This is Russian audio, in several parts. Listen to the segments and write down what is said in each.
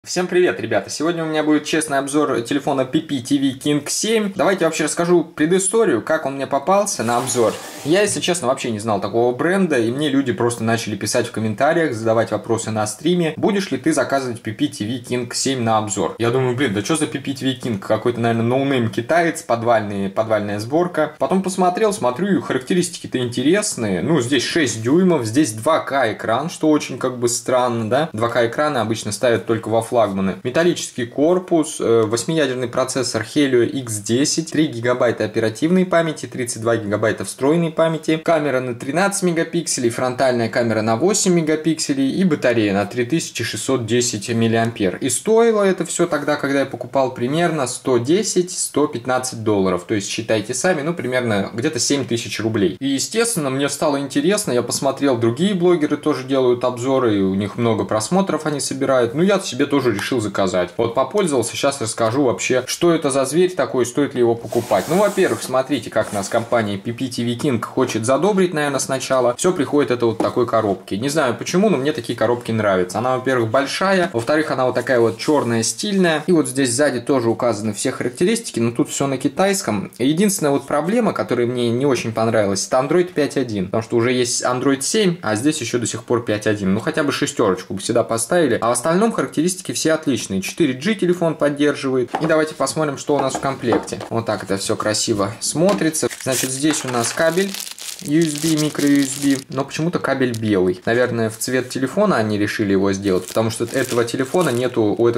Всем привет, ребята! Сегодня у меня будет честный обзор телефона PPTV King 7. Давайте вообще расскажу предысторию, как он мне попался на обзор. Я, если честно, вообще не знал такого бренда, и мне люди просто начали писать в комментариях, задавать вопросы на стриме: будешь ли ты заказывать PPTV King 7 на обзор? Я думаю, блин, да что за PPTV King? Какой-то, наверное, ноунейм китаец, подвальная сборка. Потом посмотрел, смотрю, характеристики-то интересные. Ну, здесь 6 дюймов, здесь 2К экран, что очень как бы странно, да? 2К экраны обычно ставят только во флагманы. Металлический корпус, 8-ядерный процессор Helio X10, 3 гигабайта оперативной памяти, 32 гигабайта встроенной памяти, камера на 13 мегапикселей, фронтальная камера на 8 мегапикселей и батарея на 3610 мАh. И стоило это все тогда, когда я покупал, примерно $110-115. То есть считайте сами, ну примерно где-то 7000 рублей. И естественно, мне стало интересно, я посмотрел, другие блогеры тоже делают обзоры, и у них много просмотров они собирают. Ну я себе тоже решил заказать. Вот попользовался, сейчас расскажу вообще, что это за зверь такой, стоит ли его покупать. Ну, во-первых, смотрите, как нас компания PPTV King хочет задобрить, наверное, сначала. Все приходит это вот в такой коробке. Не знаю почему, но мне такие коробки нравятся. Она, во-первых, большая, во-вторых, она вот такая вот черная, стильная. И вот здесь сзади тоже указаны все характеристики, но тут все на китайском. Единственная вот проблема, которая мне не очень понравилась, это Android 5.1, потому что уже есть Android 7, а здесь еще до сих пор 5.1. Ну, хотя бы шестерочку бы сюда поставили. А в остальном характеристики все отличные. 4G телефон поддерживает. И давайте посмотрим, что у нас в комплекте. Вот так это все красиво смотрится. Значит, здесь у нас кабель USB, micro-USB, но почему-то кабель белый. Наверное, в цвет телефона они решили его сделать, потому что у этого телефона нет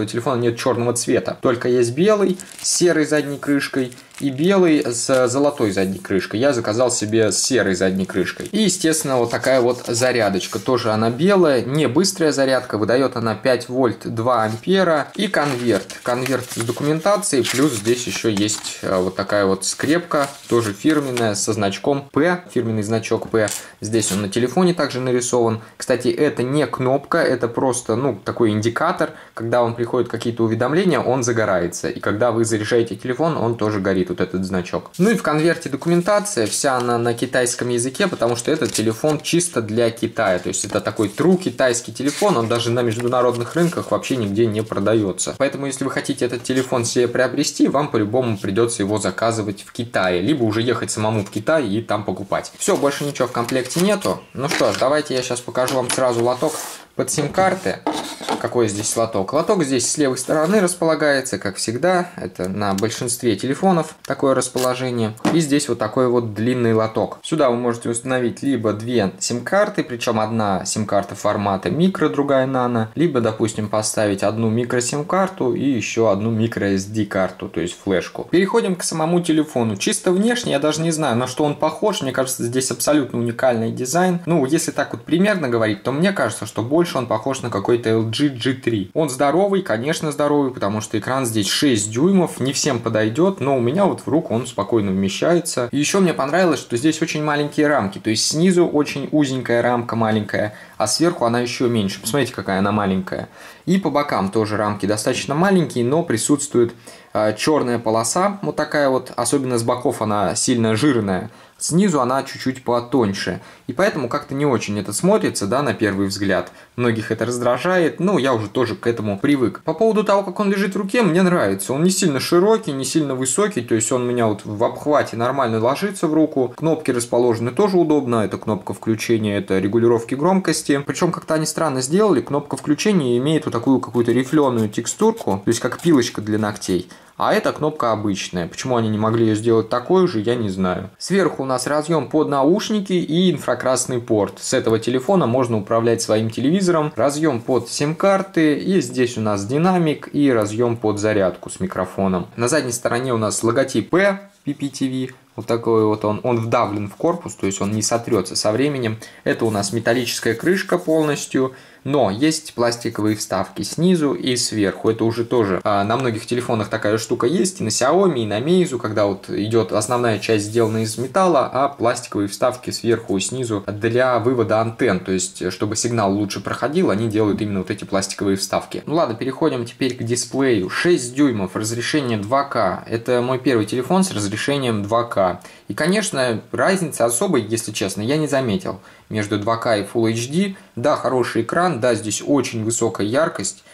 черного цвета. Только есть белый с серой задней крышкой и белый с золотой задней крышкой. Я заказал себе с серой задней крышкой. И, естественно, вот такая вот зарядочка. Тоже она белая, не быстрая зарядка. Выдает она 5 вольт 2 ампера. И конверт. Конверт с документацией. Плюс здесь еще есть вот такая вот скрепка. Тоже фирменная, со значком P. Фирменный значок P. Здесь он на телефоне также нарисован. Кстати, это не кнопка. Это просто, ну, такой индикатор. Когда вам приходят какие-то уведомления, он загорается. И когда вы заряжаете телефон, он тоже горит. Вот этот значок. Ну и в конверте документация, вся она на китайском языке, потому что этот телефон чисто для Китая. То есть это такой true китайский телефон, он даже на международных рынках вообще нигде не продается. Поэтому если вы хотите этот телефон себе приобрести, вам по-любому придется его заказывать в Китае, либо уже ехать самому в Китай и там покупать. Все, больше ничего в комплекте нету. Ну что ж, давайте я сейчас покажу вам сразу лоток под сим-карты. Какой здесь лоток? Лоток здесь с левой стороны располагается, как всегда. Это на большинстве телефонов такое расположение. И здесь вот такой вот длинный лоток. Сюда вы можете установить либо две сим-карты, причем одна сим-карта формата микро, другая нано. Либо, допустим, поставить одну микро-сим-карту и еще одну микро-SD-карту, то есть флешку. Переходим к самому телефону. Чисто внешне я даже не знаю, на что он похож. Мне кажется, здесь абсолютно уникальный дизайн. Ну, если так вот примерно говорить, то мне кажется, что больше он похож на какой-то LG G3. Он здоровый, конечно здоровый, потому что экран здесь 6 дюймов, не всем подойдет, но у меня вот в руку он спокойно вмещается. И еще мне понравилось, что здесь очень маленькие рамки, то есть снизу очень узенькая рамка маленькая, а сверху она еще меньше. Посмотрите, какая она маленькая. И по бокам тоже рамки достаточно маленькие, но присутствует черная полоса, вот такая вот, особенно с боков она сильно жирная. Снизу она чуть-чуть потоньше. И поэтому как-то не очень это смотрится, да, на первый взгляд. Многих это раздражает, но я уже тоже к этому привык. По поводу того, как он лежит в руке, мне нравится. Он не сильно широкий, не сильно высокий, то есть он у меня вот в обхвате нормально ложится в руку. Кнопки расположены тоже удобно. Это кнопка включения, это регулировки громкости. Причем как-то они странно сделали. Кнопка включения имеет вот такую какую-то рифленую текстурку, то есть как пилочка для ногтей. А эта кнопка обычная. Почему они не могли ее сделать такой же, я не знаю. Сверху у нас разъем под наушники и инфракрасный порт. С этого телефона можно управлять своим телевизором. Разъем под сим-карты. И здесь у нас динамик и разъем под зарядку с микрофоном. На задней стороне у нас логотип P, PPTV. Вот такой вот он вдавлен в корпус, то есть он не сотрется со временем. Это у нас металлическая крышка полностью. Но есть пластиковые вставки снизу и сверху. Это уже тоже на многих телефонах такая штука есть. И на Xiaomi, и на Meizu, когда вот идет основная часть сделана из металла, а пластиковые вставки сверху и снизу для вывода антенн. То есть, чтобы сигнал лучше проходил, они делают именно вот эти пластиковые вставки. Ну ладно, переходим теперь к дисплею. 6 дюймов, разрешение 2К. Это мой первый телефон с разрешением 2К. И, конечно, разницы особой, если честно, я не заметил между 2К и Full HD. Да, хороший экран, да, здесь очень высокая яркость,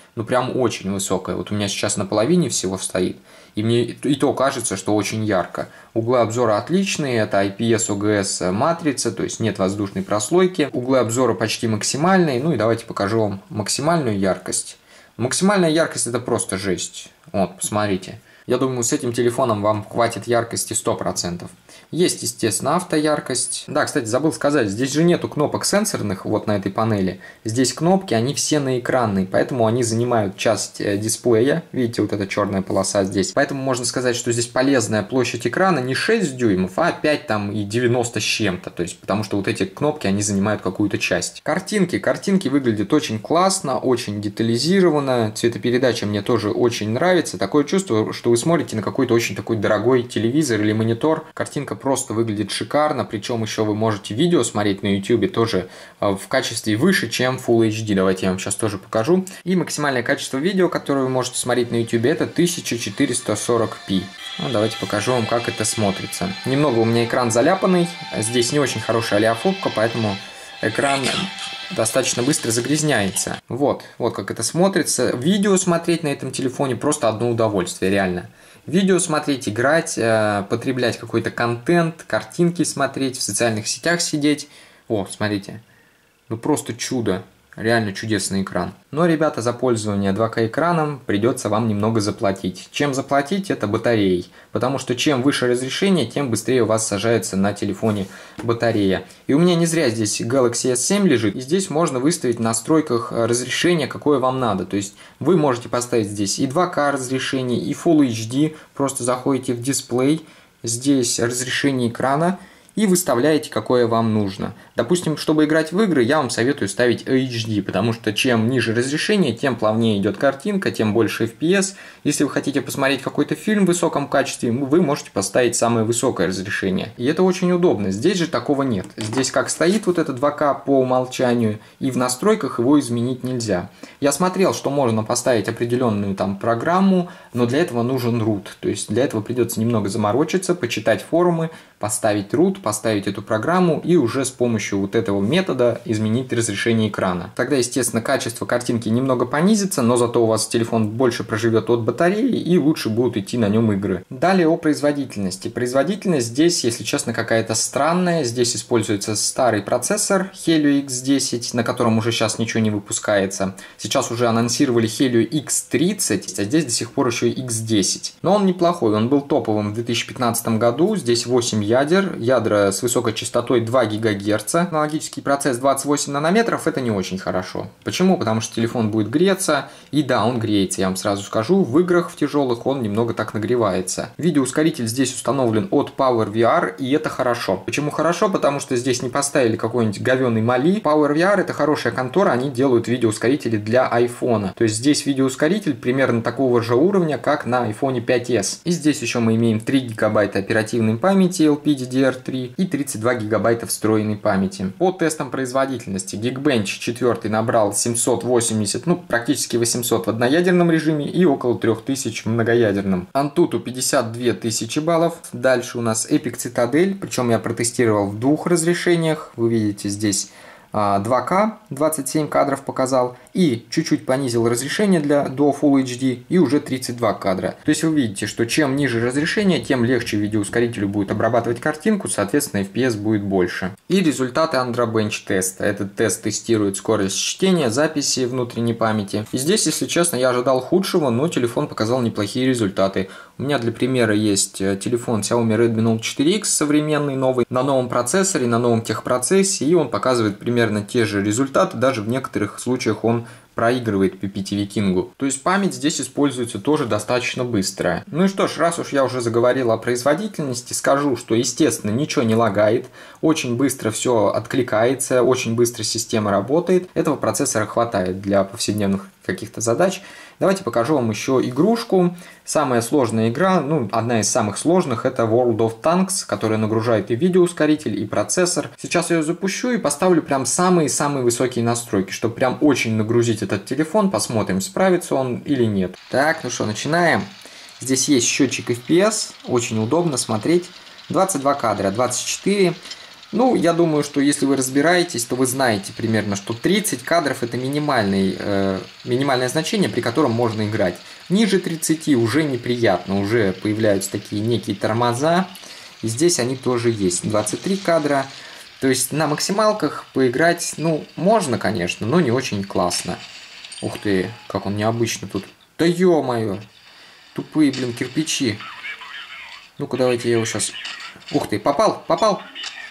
ну прям очень высокая. Вот у меня сейчас на половине всего стоит, и мне и то кажется, что очень ярко. Углы обзора отличные, это IPS OGS матрица, то есть нет воздушной прослойки. Углы обзора почти максимальные, ну и давайте покажу вам максимальную яркость. Максимальная яркость — это просто жесть. Вот, посмотрите. Я думаю, с этим телефоном вам хватит яркости 100%. Есть, естественно, автояркость. Да, кстати, забыл сказать, здесь же нету кнопок сенсорных вот на этой панели. Здесь кнопки, они все наэкранные, поэтому они занимают часть дисплея. Видите, вот эта черная полоса здесь. Поэтому можно сказать, что здесь полезная площадь экрана не 6 дюймов, а 5 там и 90 с чем-то. То есть, потому что вот эти кнопки, они занимают какую-то часть. Картинки выглядят очень классно, очень детализированно. Цветопередача мне тоже очень нравится. Такое чувство, что вы смотрите на какой-то очень такой дорогой телевизор или монитор. Картинка просто выглядит шикарно, причем еще вы можете видео смотреть на YouTube тоже в качестве выше, чем Full HD. Давайте я вам сейчас тоже покажу. И максимальное качество видео, которое вы можете смотреть на YouTube, это 1440p. Ну, давайте покажу вам, как это смотрится. Немного у меня экран заляпанный, здесь не очень хорошая олеофобка, поэтому экран достаточно быстро загрязняется. Вот как это смотрится. Видео смотреть на этом телефоне просто одно удовольствие, реально. Видео смотреть, играть, потреблять какой-то контент, картинки смотреть, в социальных сетях сидеть. О, смотрите, ну просто чудо. Реально чудесный экран. Но, ребята, за пользование 2К экраном придется вам немного заплатить. Чем заплатить? Это батареей. Потому что чем выше разрешение, тем быстрее у вас сажается на телефоне батарея. И у меня не зря здесь Galaxy S7 лежит. И здесь можно выставить в настройках разрешение, какое вам надо. То есть вы можете поставить здесь и 2К разрешение, и Full HD. Просто заходите в дисплей. Здесь разрешение экрана. И выставляете, какое вам нужно. Допустим, чтобы играть в игры, я вам советую ставить HD, потому что чем ниже разрешение, тем плавнее идет картинка, тем больше FPS. Если вы хотите посмотреть какой-то фильм в высоком качестве, вы можете поставить самое высокое разрешение. И это очень удобно. Здесь же такого нет. Здесь как стоит вот это 2К по умолчанию, и в настройках его изменить нельзя. Я смотрел, что можно поставить определенную там программу, но для этого нужен root. То есть для этого придется немного заморочиться, почитать форумы, поставить root, поставить эту программу и уже с помощью вот этого метода изменить разрешение экрана. Тогда, естественно, качество картинки немного понизится, но зато у вас телефон больше проживет от батареи и лучше будут идти на нем игры. Далее о производительности. Производительность здесь, если честно, какая-то странная. Здесь используется старый процессор Helio X10, на котором уже сейчас ничего не выпускается. Сейчас уже анонсировали Helio X30, а здесь до сих пор еще X10. Но он неплохой, он был топовым в 2015 году. Здесь 8 ядер, ядра с высокой частотой 2 ГГц. Аналогический процесс 28 нанометров — это не очень хорошо. Почему? Потому что телефон будет греться, и да, он греется, я вам сразу скажу, в играх в тяжелых он немного так нагревается. Видеоускоритель здесь установлен от PowerVR, и это хорошо. Почему хорошо? Потому что здесь не поставили какой-нибудь говёный Mali. PowerVR — это хорошая контора, они делают видеоускорители для iPhone. То есть здесь видеоускоритель примерно такого же уровня, как на iPhone 5s. И здесь еще мы имеем 3 ГБ оперативной памяти LPDDR3 и 32 гигабайта встроенной памяти. По тестам производительности Geekbench 4 набрал 780, ну практически 800 в одноядерном режиме и около 3000 в многоядерном. Antutu 52 тысячи баллов. Дальше у нас Epic Citadel, причем я протестировал в двух разрешениях. Вы видите здесь 2К, 27 кадров показал, и чуть-чуть понизил разрешение до Full HD, и уже 32 кадра. То есть вы видите, что чем ниже разрешение, тем легче видеоускорителю будет обрабатывать картинку, соответственно FPS будет больше. И результаты Androbench теста. Этот тест тестирует скорость чтения, записи внутренней памяти. И здесь, если честно, я ожидал худшего, но телефон показал неплохие результаты. У меня для примера есть телефон Xiaomi Redmi Note 4X современный, новый, на новом процессоре, на новом техпроцессе, и он показывает примерно те же результаты, даже в некоторых случаях он проигрывает PPTV King. То есть память здесь используется тоже достаточно быстро. Ну и что ж, раз уж я уже заговорил о производительности, скажу, что, естественно, ничего не лагает, очень быстро все откликается, очень быстро система работает. Этого процессора хватает для повседневных каких-то задач. Давайте покажу вам еще игрушку. Самая сложная игра, ну, одна из самых сложных, это World of Tanks, которая нагружает и видеоускоритель, и процессор. Сейчас я ее запущу и поставлю прям самые-самые высокие настройки, чтобы прям очень нагрузить этот телефон. Посмотрим, справится он или нет. Так, ну что, начинаем. Здесь есть счетчик FPS, очень удобно смотреть. 22 кадра, 24. Ну, я думаю, что если вы разбираетесь, то вы знаете примерно, что 30 кадров это минимальное значение, при котором можно играть. Ниже 30 уже неприятно, уже появляются такие некие тормоза. И здесь они тоже есть. 23 кадра. То есть на максималках поиграть, ну, можно, конечно, но не очень классно. Ух ты, как он необычно тут. Да ё-моё! Тупые, блин, кирпичи. Ну-ка, давайте я его сейчас... Ух ты, попал, попал!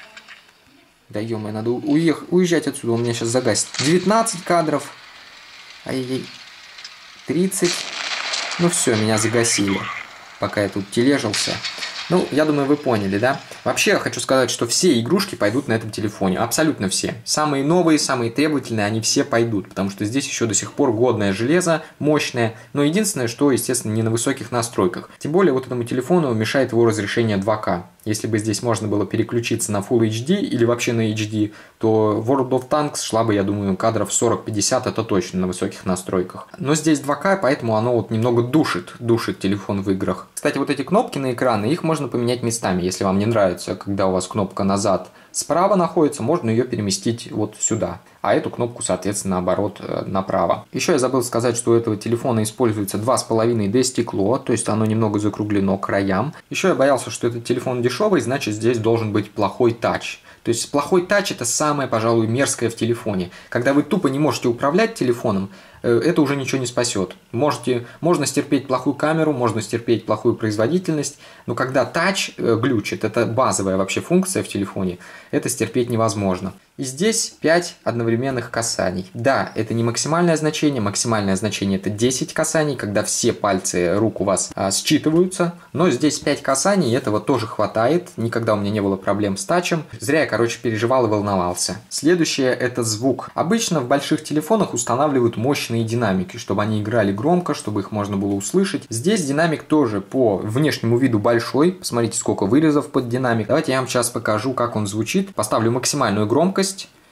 Да ё-моё, надо уезжать отсюда, он меня сейчас загасит. 19 кадров. Ай-яй-яй. 30. Ну все, меня загасили, пока я тут тележился. Ну, я думаю, вы поняли, да? Вообще, я хочу сказать, что все игрушки пойдут на этом телефоне. Абсолютно все. Самые новые, самые требовательные, они все пойдут. Потому что здесь еще до сих пор годное железо, мощное. Но единственное, что, естественно, не на высоких настройках. Тем более, вот этому телефону мешает его разрешение 2К. Если бы здесь можно было переключиться на Full HD или вообще на HD, то World of Tanks шла бы, я думаю, кадров 40-50, это точно на высоких настройках. Но здесь 2К, поэтому оно вот немного душит телефон в играх. Кстати, вот эти кнопки на экране, их можно поменять местами. Если вам не нравится, когда у вас кнопка назад справа находится, можно ее переместить вот сюда. А эту кнопку, соответственно, наоборот, направо. Еще я забыл сказать, что у этого телефона используется 2,5D стекло, то есть оно немного закруглено к краям. Еще я боялся, что этот телефон дешевый, значит здесь должен быть плохой тач. То есть плохой тач — это самое, пожалуй, мерзкое в телефоне. Когда вы тупо не можете управлять телефоном, это уже ничего не спасет. Можно стерпеть плохую камеру, можно стерпеть плохую производительность, но когда тач глючит, это базовая вообще функция в телефоне, это стерпеть невозможно. И здесь 5 одновременных касаний. Да, это не максимальное значение это 10 касаний, когда все пальцы рук у вас считываются, но здесь 5 касаний, этого тоже хватает, никогда у меня не было проблем с тачем. Зря я, короче, переживал и волновался. Следующее — это звук. Обычно в больших телефонах устанавливают мощные динамики, чтобы они играли громко, чтобы их можно было услышать. Здесь динамик тоже по внешнему виду большой, посмотрите, сколько вырезов под динамик. Давайте я вам сейчас покажу, как он звучит. Поставлю максимальную громкость.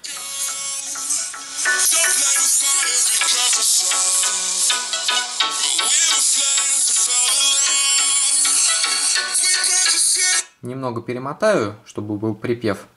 Немного перемотаю, чтобы был припев.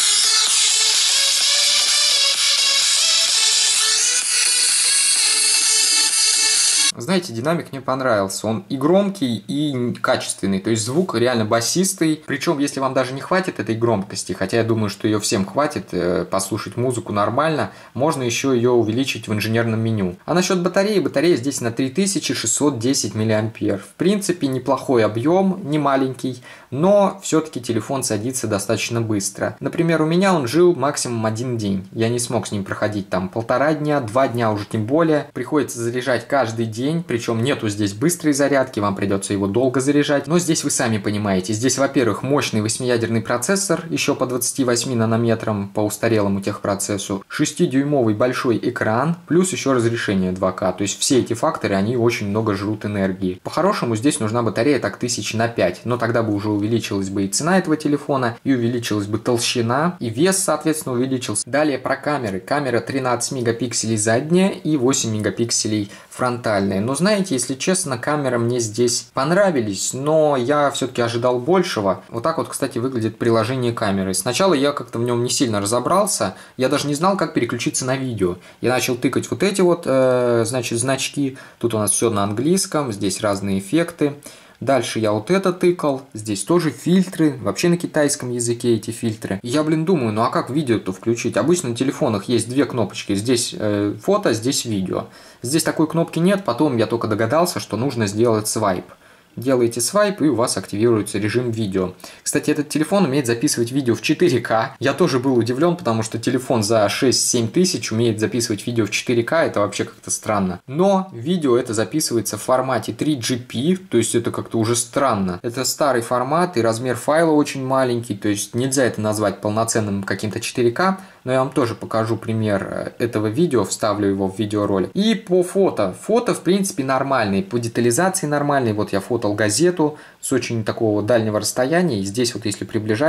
Знаете, динамик мне понравился. Он и громкий, и качественный. То есть звук реально басистый. Причем, если вам даже не хватит этой громкости, хотя я думаю, что ее всем хватит, послушать музыку нормально, можно еще ее увеличить в инженерном меню. А насчет батареи, батарея здесь на 3610 мАh. В принципе, неплохой объем, не маленький, но все-таки телефон садится достаточно быстро. Например, у меня он жил максимум 1 день. Я не смог с ним проходить там 1,5 дня, 2 дня уже тем более. Приходится заряжать каждый день, причем нету здесь быстрой зарядки, вам придется его долго заряжать. Но здесь вы сами понимаете, здесь, во-первых, мощный 8-ядерный процессор, еще по 28 нанометрам по устарелому техпроцессу, 6-дюймовый большой экран, плюс еще разрешение 2К. То есть все эти факторы, они очень много жрут энергии. По-хорошему здесь нужна батарея так 1000 на 5, но тогда бы уже увеличилась бы и цена этого телефона, и увеличилась бы толщина, и вес, соответственно, увеличился. Далее про камеры. Камера 13 мегапикселей задняя и 8 мегапикселей фронтальные. Но знаете, если честно, камеры мне здесь понравились, но я все-таки ожидал большего. Вот так вот, кстати, выглядит приложение камеры. Сначала я как-то в нем не сильно разобрался, я даже не знал, как переключиться на видео. Я начал тыкать вот эти вот, значит, значки. Тут у нас все на английском, здесь разные эффекты. Дальше я вот это тыкал, здесь тоже фильтры, вообще на китайском языке эти фильтры. И я, думаю, ну а как видео-то включить? Обычно на телефонах есть две кнопочки, здесь фото, здесь видео. Здесь такой кнопки нет, потом я только догадался, что нужно сделать свайп. Делаете свайп, и у вас активируется режим видео. Кстати, этот телефон умеет записывать видео в 4К. Я тоже был удивлен, потому что телефон за 6-7 тысяч умеет записывать видео в 4К. Это вообще как-то странно. Но видео это записывается в формате 3GP, то есть это как-то уже странно. Это старый формат, и размер файла очень маленький, то есть нельзя это назвать полноценным каким-то 4К. Но я вам тоже покажу пример этого видео, вставлю его в видеоролик. И по фото. Фото, в принципе, нормальные, по детализации нормальные. Вот я фотал газету с очень такого дальнего расстояния. И здесь вот если приближать,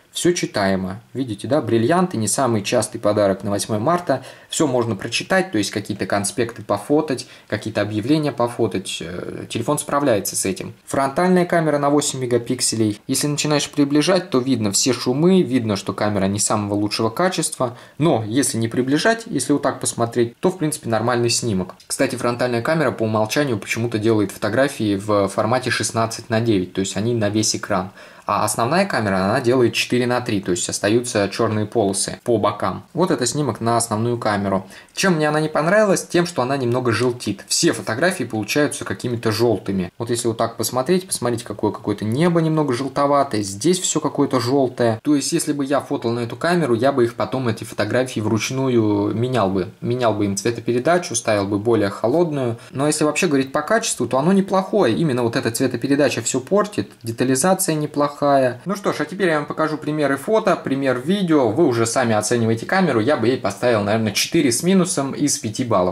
все читаемо. Видите, да, бриллианты не самый частый подарок на 8 марта. Все можно прочитать, то есть какие-то конспекты пофотать, какие-то объявления пофотать. Телефон справляется с этим. Фронтальная камера на 8 мегапикселей. Если начинаешь приближать, то видно все шумы, видно, что камера не самого лучшего качества. Но если не приближать, если вот так посмотреть, то в принципе нормальный снимок. Кстати, фронтальная камера по умолчанию почему-то делает фотографии в формате 16:9, то есть они на весь экран. А основная камера, она делает 4:3, то есть остаются черные полосы по бокам. Вот это снимок на основную камеру. Чем мне она не понравилась? Тем, что она немного желтит. Все фотографии получаются какими-то желтыми. Вот если вот так посмотреть, посмотрите, какое-то небо немного желтоватое, здесь все какое-то желтое. То есть, если бы я фотал на эту камеру, я бы их потом, эти фотографии, вручную менял бы. Менял бы им цветопередачу, ставил бы более холодную. Но если вообще говорить по качеству, то оно неплохое. Именно вот эта цветопередача все портит, детализация неплохая. Ну что ж, а теперь я вам покажу примеры фото, пример видео. Вы уже сами оцениваете камеру. Я бы ей поставил, наверное, 4 с минусом из 5 баллов.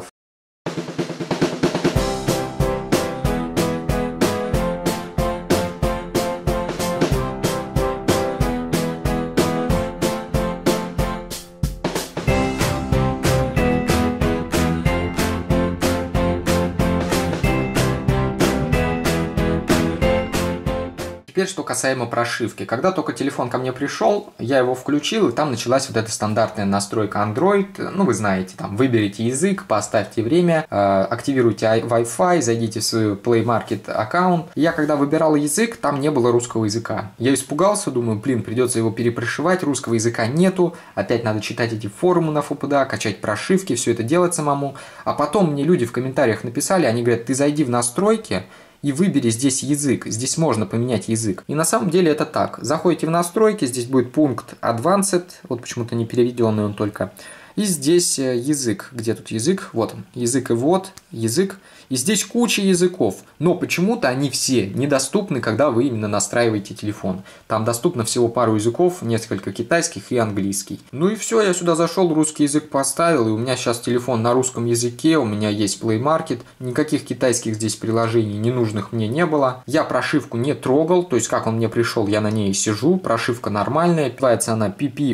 Теперь, что касаемо прошивки. Когда только телефон ко мне пришел, я его включил, и там началась вот эта стандартная настройка Android. Ну, вы знаете, там, выберите язык, поставьте время, активируйте Wi-Fi, зайдите в свой Play Market аккаунт. Я когда выбирал язык, там не было русского языка. Я испугался, думаю, придется его перепрошивать, русского языка нету, опять надо читать эти форумы на ФПДА, качать прошивки, все это делать самому. А потом мне люди в комментариях написали, они говорят, ты зайди в настройки, и выбери здесь язык, здесь можно поменять язык. И на самом деле это так. Заходите в настройки, здесь будет пункт Advanced, вот почему-то не переведенный он только. И здесь язык. Где тут язык? Вот он. Язык и вот. Язык. И здесь куча языков. Но почему-то они все недоступны, когда вы именно настраиваете телефон. Там доступно всего пару языков, несколько китайских и английский. Ну и все, я сюда зашел, русский язык поставил. И у меня сейчас телефон на русском языке. У меня есть Play Market. Никаких китайских здесь приложений ненужных мне не было. Я прошивку не трогал. То есть как он мне пришел, я на ней сижу. Прошивка нормальная. Называется она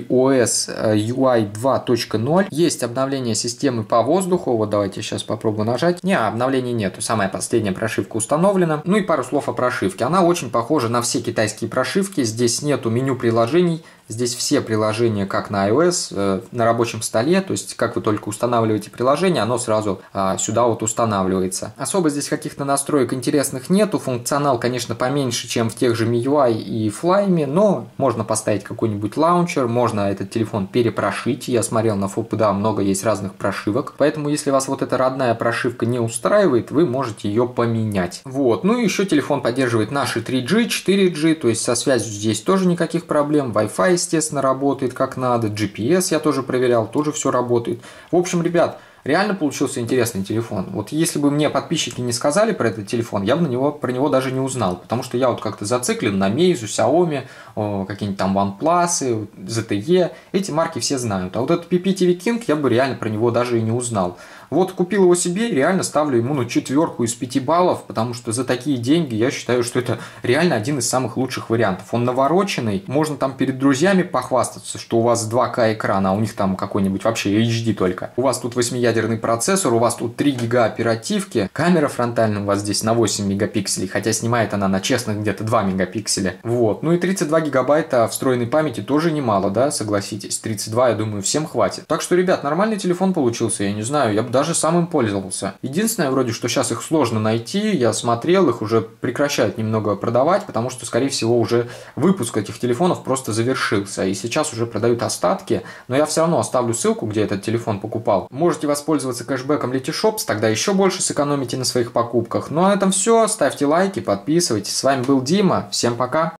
PPOS UI 2.0. Есть обновление системы по воздуху. Вот давайте сейчас попробую нажать. Не, обновления нету. Самая последняя прошивка установлена. Ну и пару слов о прошивке. Она очень похожа на все китайские прошивки. Здесь нету меню приложений. Здесь все приложения, как на iOS, на рабочем столе, то есть как вы только устанавливаете приложение, оно сразу сюда вот устанавливается. Особо здесь каких-то настроек интересных нету, функционал, конечно, поменьше, чем в тех же MIUI и Flyme, но можно поставить какой-нибудь лаунчер, можно этот телефон перепрошить, я смотрел на FPDA, много есть разных прошивок, поэтому если вас вот эта родная прошивка не устраивает, вы можете ее поменять. Вот, ну и еще телефон поддерживает наши 3G, 4G, то есть со связью здесь тоже никаких проблем, Wi-Fi, естественно, работает как надо, GPS я тоже проверял, тоже все работает. В общем, ребят, реально получился интересный телефон. Вот если бы мне подписчики не сказали про этот телефон, я бы про него даже не узнал, потому что я вот как-то зациклен на Meizu, Xiaomi, какие-нибудь там OnePlus, ZTE, эти марки все знают. А вот этот PPTV King я бы реально про него даже и не узнал. Вот купил его себе и реально ставлю ему 4 из 5 баллов, потому что за такие деньги я считаю, что это реально один из самых лучших вариантов. Он навороченный, можно там перед друзьями похвастаться, что у вас 2К экрана, а у них там какой-нибудь вообще HD только. У вас тут 8-ядерный процессор, у вас тут 3 гига оперативки, камера фронтальная у вас здесь на 8 мегапикселей, хотя снимает она на честных где-то 2 мегапикселя. Вот, ну и 32 гигабайта встроенной памяти тоже немало, да, согласитесь. 32, я думаю, всем хватит. Так что, ребят, нормальный телефон получился, я не знаю, я бы даже сам им пользовался. Единственное, вроде, что сейчас их сложно найти, я смотрел, их уже прекращают немного продавать, потому что, скорее всего, уже выпуск этих телефонов просто завершился, и сейчас уже продают остатки, но я все равно оставлю ссылку, где этот телефон покупал. Можете воспользоваться кэшбэком Letyshops, тогда еще больше сэкономите на своих покупках. Ну а на этом все, ставьте лайки, подписывайтесь. С вами был Дима, всем пока!